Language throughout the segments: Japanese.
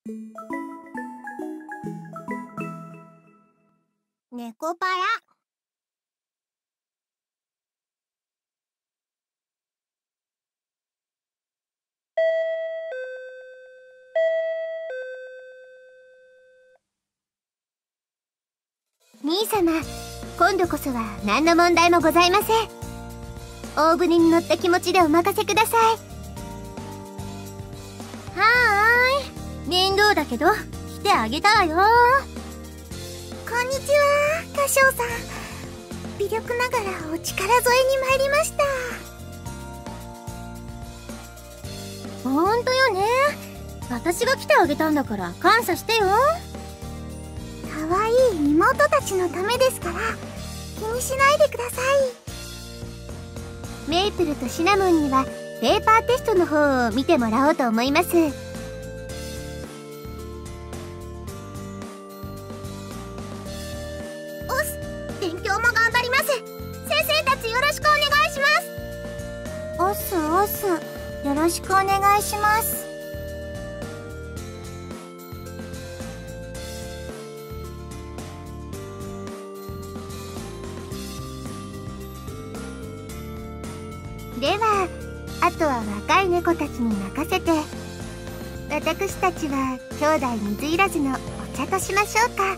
猫パラ。兄様、今度こそは何の問題もございません。大船に乗った気持ちでお任せください。はーい、面倒だけど来てあげたわよ。 こんにちは、歌唱さん。微力ながらお力添えに参りました。 ほんとよね。私が来てあげたんだから感謝してよ。 可愛い妹たちのためですから気にしないでください。 メイプルとシナモンにはペーパーテストの方を見てもらおうと思います。 勉強も頑張ります。先生たちよろしくお願いします。おすよろしくお願いします。 ではあとは若い猫たちに任せて、私たちは兄弟水入らずのお茶としましょうか。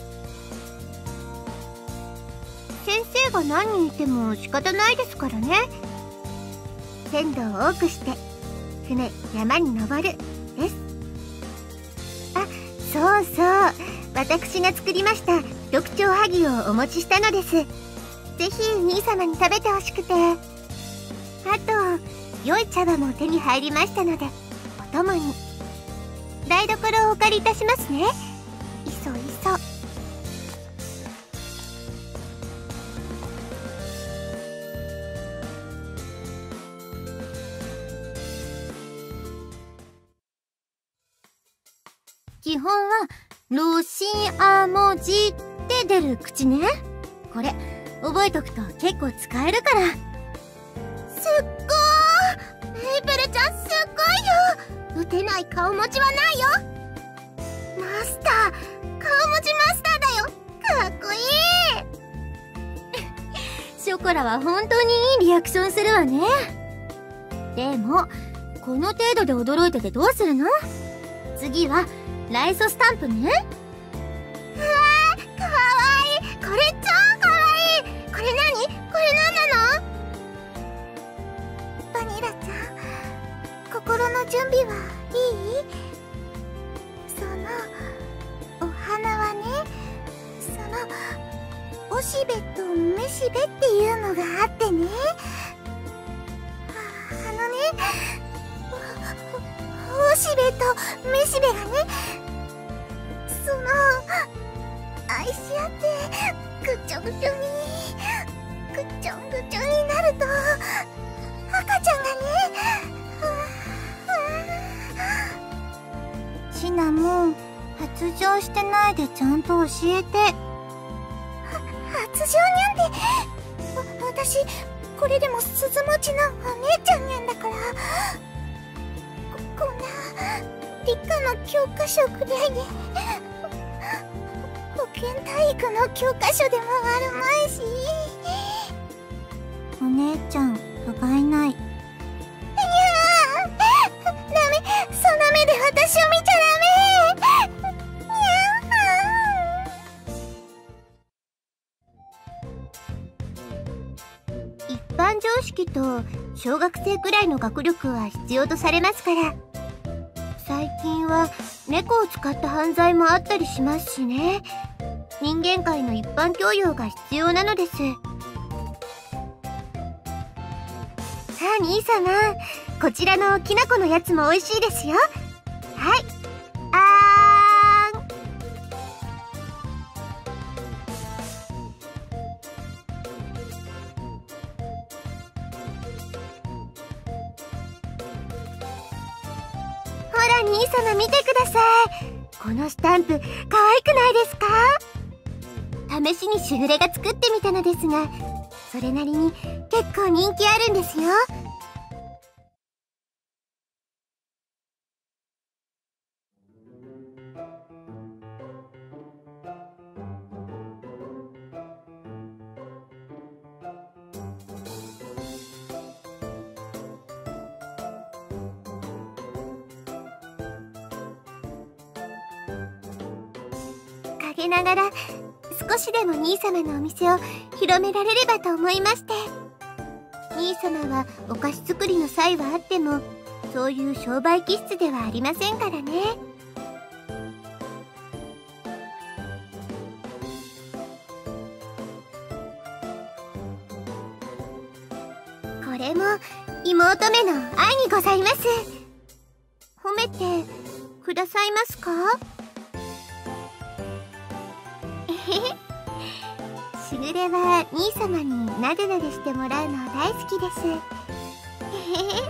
先生が何人いても仕方ないですからね。鮮度を多くして船山に登るです。あ、そうそう、私が作りました特徴はぎをお持ちしたのです。ぜひ兄様に食べてほしくて。あと良い茶葉も手に入りましたので、お供に。台所をお借りいたしますね。いそいそ。基本はロシア文字って出る口ね。これ覚えとくと結構使えるから。 すっごー、メイプルちゃんすっごいよ。打てない顔持ちはないよ。マスター、顔文字マスターだよ。かっこいい。 ショコラは本当にいいリアクションするわね。でもこの程度で驚いててどうするの？次はライソスタンプね。 うわー、かわいい。これ超かわいい。これ何？これ何なの？バニラちゃん、心の準備はいい？そのお花はね、おしべとめしべっていうのがあってね、おしべとめしべがね、愛し合ってぐちょぐちょになると赤ちゃんがね、シナモン、発情してないでちゃんと教えて。発情にゃんって、私これでも鈴持ちのお姉ちゃんにゃんだから。こんな理科の教科書くらいで、保健体育の教科書でもあるまいし。お姉ちゃん、不甲斐ない。いやー、ダメ、その目で私を見ちゃダメ。 一般常識と小学生くらいの学力は必要とされますから。最近は猫を使った犯罪もあったりしますしね。人間界の一般教養が必要なのです。さあ兄様、こちらのきなこのやつも美味しいですよ。はい、あーん。ほら兄様見てください。このスタンプ可愛くないですか？試しにしぐれが作ってみたのですが、それなりに結構人気あるんですよ。 陰ながら少しでも兄様のお店を広められればと思いまして。兄様はお菓子作りの際はあってもそういう商売気質ではありませんからね。これも妹めの愛にございます。褒めてくださいますか？えへへ。しぐれは兄様になでなでしてもらうの大好きです。えへへ。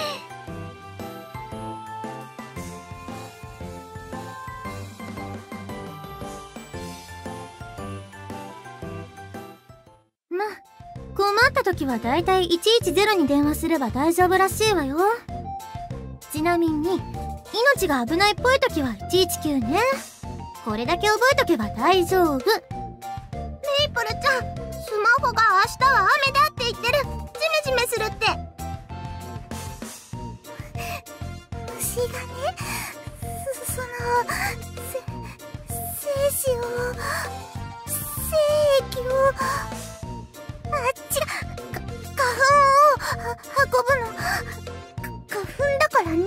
まあ困った時はだいたい110に電話すれば大丈夫らしいわよ。ちなみに命が危ないっぽい時は119ね。これだけ覚えとけば大丈夫。メイプルちゃん、スマホが明日は雨だって言ってる。ジメジメするって。虫がね、精子を精液を花粉を運ぶの。花粉だからね。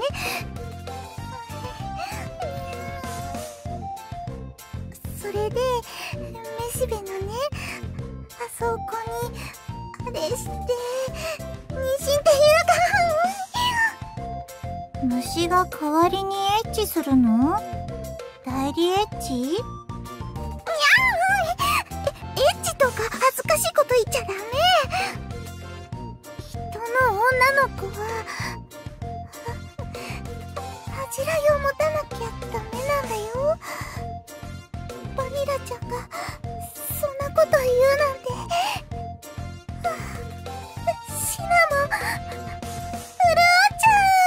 それでめしべのね、あそこにあれして妊娠っていうか虫が代わりにエッチするの？代理エッチ？いやエッチとか恥ずかしいこと言っちゃダメ。人の女の子は恥じらいを持たなきゃダメなんだよ。バニラちゃんがそんなこと言うなんて。シナモン潤っ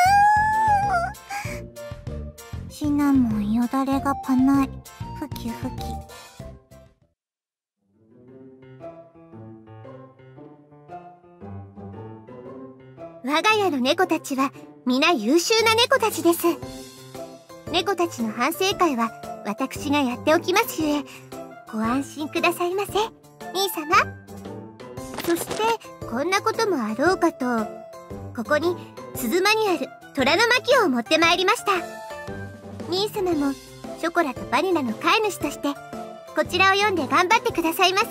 ちゃう。シナモンよだれがパない。ふきふき。 我が家の猫たちは皆優秀な猫たちです。猫たちの反省会は私がやっておきますゆえ、ご安心くださいませ、兄様。そしてこんなこともあろうかと、ここに鈴間にある虎の巻を持ってまいりました。兄様もショコラとバニラの飼い主としてこちらを読んで頑張ってくださいませ。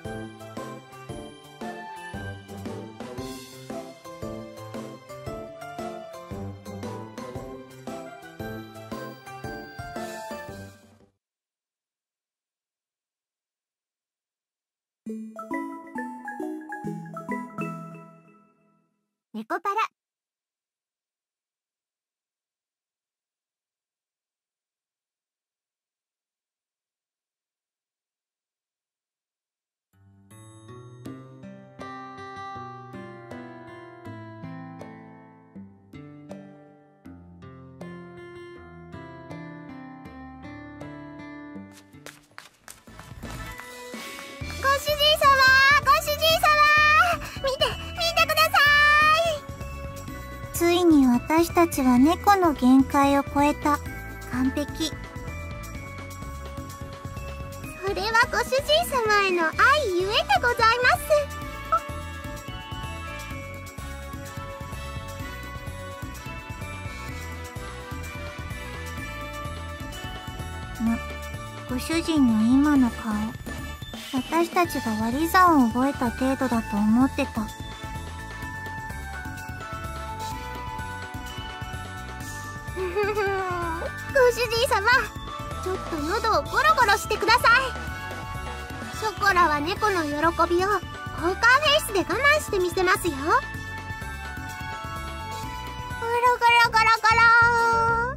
猫パラ。 ご主人様、見てください。ついに私たちは猫の限界を超えた。完璧。それはご主人様への愛ゆえでございます。ご主人の今の顔、私たちが割り算を覚えた程度だと思ってた。ご主人様、ちょっと喉をゴロゴロしてください。ショコラは猫の喜びをポーカーフェイスで我慢してみせますよ。ゴロゴロゴロゴロ。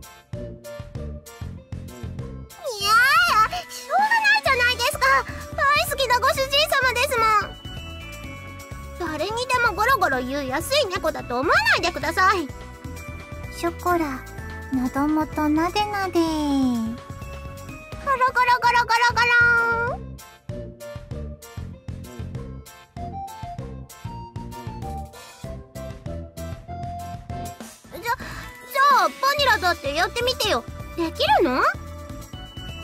いやー、しょうがないじゃないですか。大好きなご主人様ですもん。誰にでもゴロゴロ言う安い猫だと思わないでください。ショコラ、喉元なでなで。ゴロゴロゴロゴロゴロ。じゃあバニラだってやってみてよ。できるの？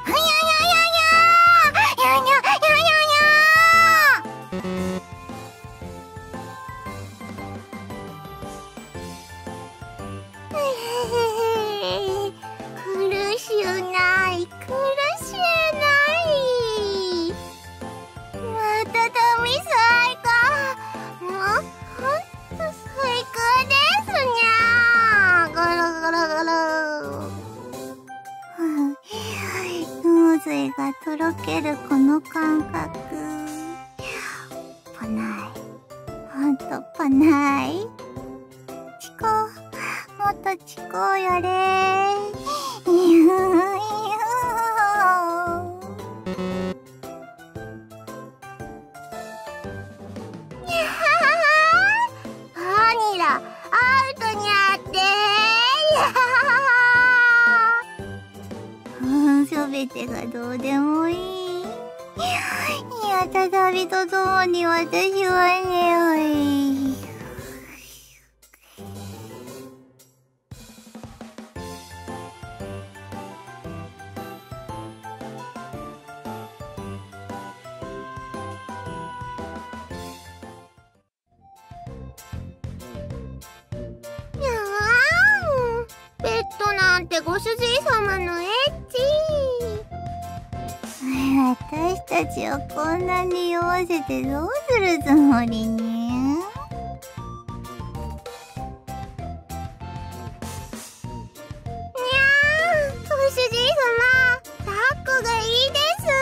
にゃにゃにゃにゃにゃにゃにゃ苦しゅない、苦しゅない。またダミサイか。もうほんと最高ですにゃ。ゴロゴロゴロ。脳髄がとろけるこの感覚。パない。ほんとパない。チコ、もっとチコやれ。バニラアウトにゃってすべてがどうでもいい。いや、再びとともに私はね、ペットなんてご主人様のエッチ。私たちをこんなに酔わせてどうするつもりに。ご主人様、抱っこがいい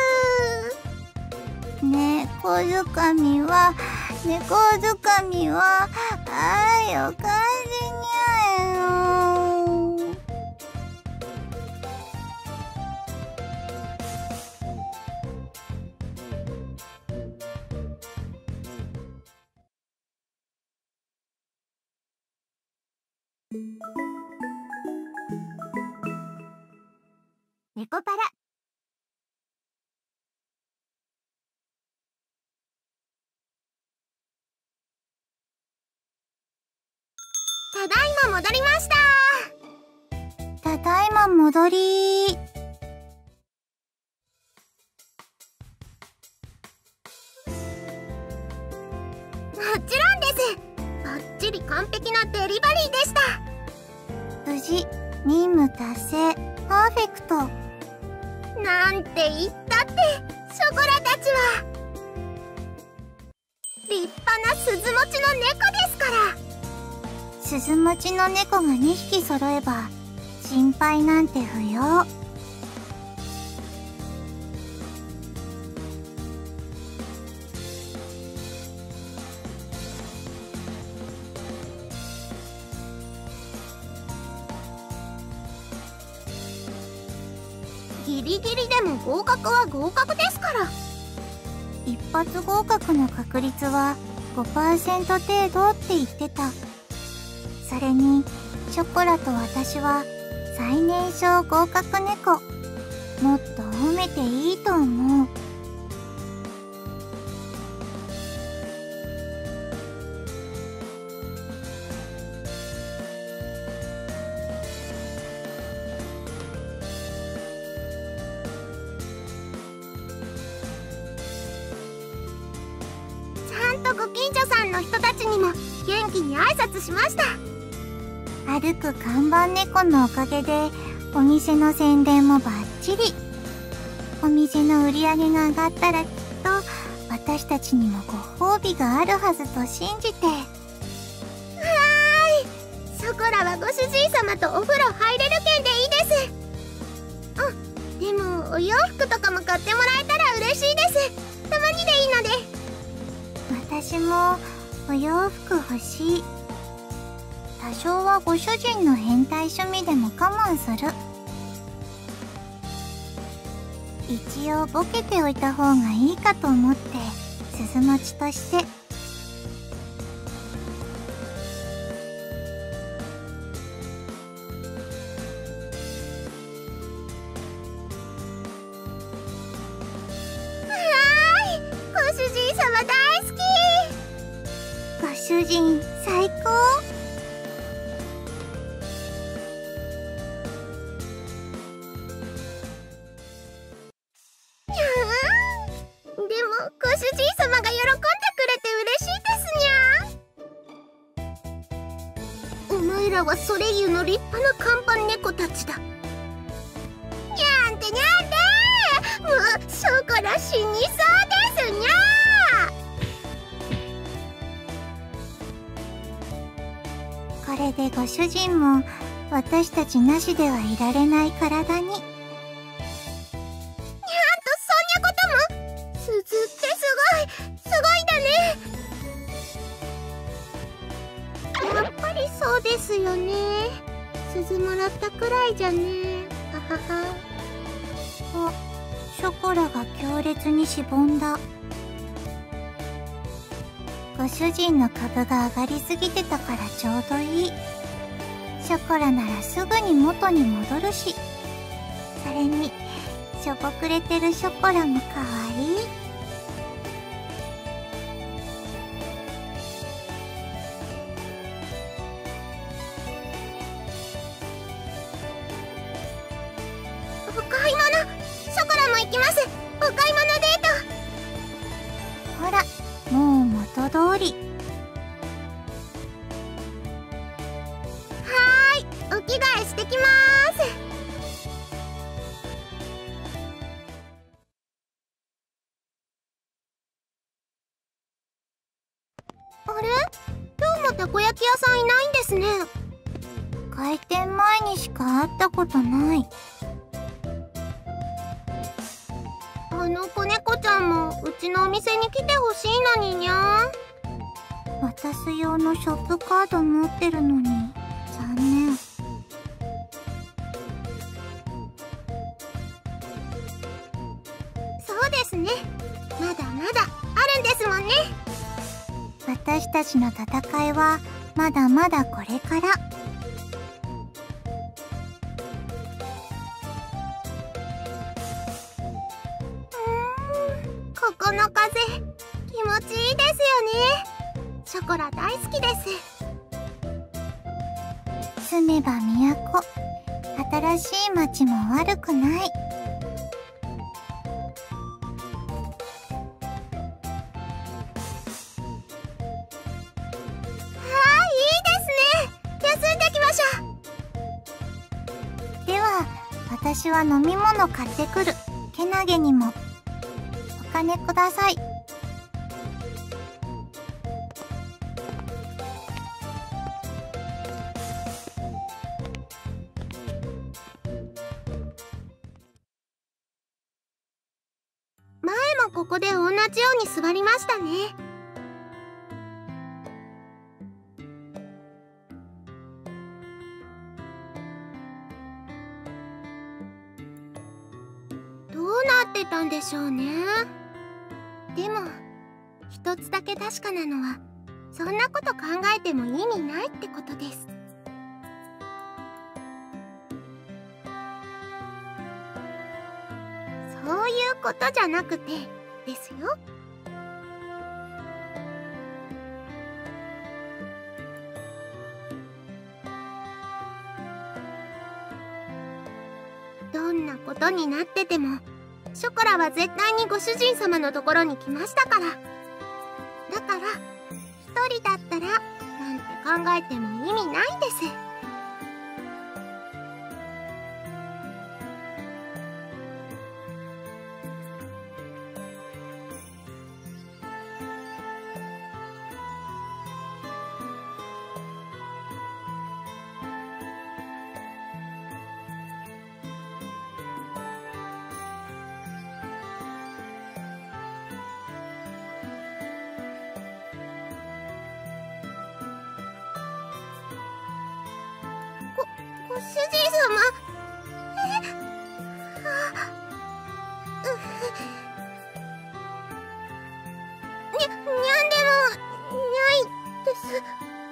です。猫づかみは、猫づかみは、愛を感じにゃよ。猫パラ。 ただいま戻りました。 ただいま戻り。 もちろんです。バッチリ完璧なデリバリーでした。 無事任務達成、パーフェクト。 なんて言ったって、ショコラたちは立派な鈴持ちの猫ですから。 鈴持ちの猫が2匹揃えば心配なんて不要。 ギリギリでも合格は合格ですから。 一発合格の確率は 5% 程度って言ってた。それにショコラと私は最年少合格猫。もっと褒めていいと思う。 ご近所さんの人たちにも元気に挨拶しました。 歩く看板猫のおかげでお店の宣伝もバッチリ。お店の売り上げが上がったらきっと私たちにもご褒美があるはずと信じて。 はーい、ショコラはご主人様とお風呂入れる券でいいです。でもお洋服とかも買ってもらえたら嬉しいです。たまにでいいので。 私もお洋服欲しい。多少はご主人の変態趣味でも我慢する。一応ボケておいた方がいいかと思って鈴持ちとして。 ご主人様大好き。 ご主人最高。 でもご主人様が喜んでくれて嬉しいですにゃ。お前らはソレイユの立派な看板猫たちだ。にゃんてにゃんて、もうショコラ死にそうですにゃ。 これでご主人も私たちなしではいられない体に。 にゃんとそんなことも。鈴ってすごいだね。やっぱりそうですよね。鈴もらったくらいじゃね。ははは。 あ、ショコラが強烈にしぼんだ。ご主人の株が上がりすぎてたからちょうどいい。ショコラならすぐに元に戻るし。それにしょぼくれてるショコラもかわいい。 お買い物、ショコラも行きます。お買い物デート。 ほら、もう元通り。 お着替えしてきまーす。あれ？今日もたこ焼き屋さんいないんですね。 開店前にしか会ったことない。 あの子猫ちゃんもうちのお店に来てほしいのににゃー。 渡す用のショップカード持ってるのに残念。 そうですね。まだまだあるんですもんね。 私たちの戦いはまだまだこれから。 ここの風気持ちいいですよね。ショコラ大好きです。 住めば都。新しい街も悪くない。いいですね。休んできましょう。では、私は飲み物買ってくる。けなげにも。お金ください。前もここで同じように座りましたね。どうなってたんでしょうね。でも一つだけ確かなのは、そんなこと考えても意味ないってことです。そういうことじゃなくてですよ。どんなことになってても、ショコラは絶対にご主人様のところに来ましたから。だから一人だったらなんて考えても意味ないです。ご主人様。にゃんでもないです。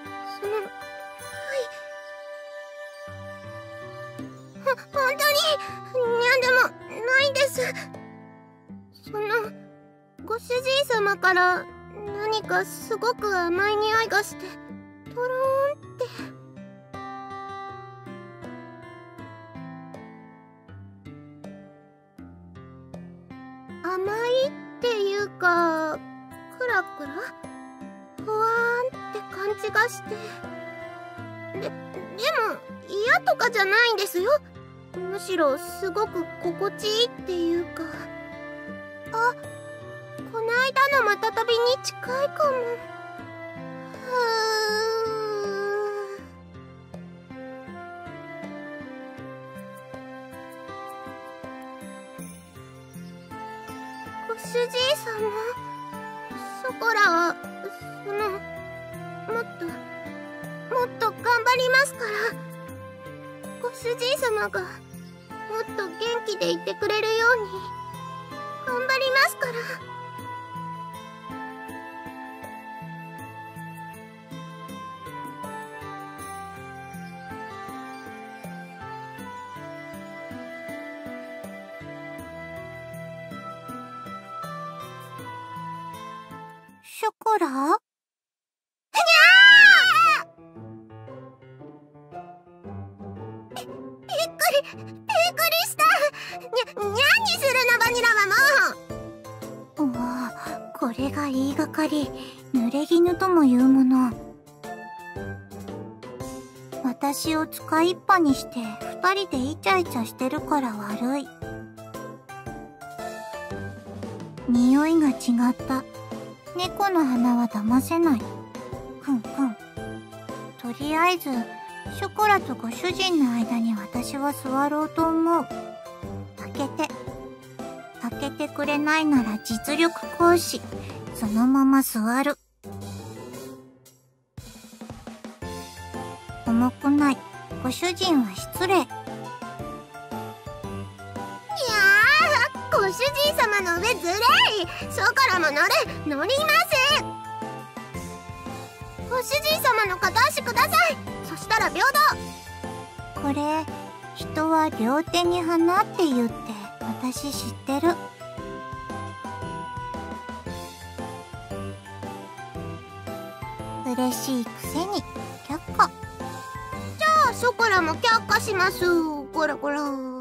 本当ににゃんでもないです。ご主人様から何かすごく甘い匂いがして、とろーんって。甘いっていうか、クラクラふわーんって感じがして。でも嫌とかじゃないんですよ。むしろすごく心地いいっていうか。あ、こないだのまたたびに近いかも。ご主人様、ショコラはもっと頑張りますから。ご主人様がもっと元気でいてくれるように頑張りますから。ショコラ？にゃー！びっくりした。にゃんにするの、バニラはもう。うわ、これが言いがかり、濡れ衣ともいうもの。私を使いっぱにして二人でイチャイチャしてるから悪い。匂いが違った。猫の鼻は騙せない。くんくん。とりあえずショコラとご主人の間に私は座ろうと思う。開けてくれないなら実力行使。そのまま座る。重くない。ご主人は失礼。いやー、ご主人様の上ずれい。ショコラも乗りません。ご主人様の片足ください。そしたら平等。これ、人は両手に花って言って私知ってる。嬉しいくせに却下。じゃあショコらも却下します。こらこら。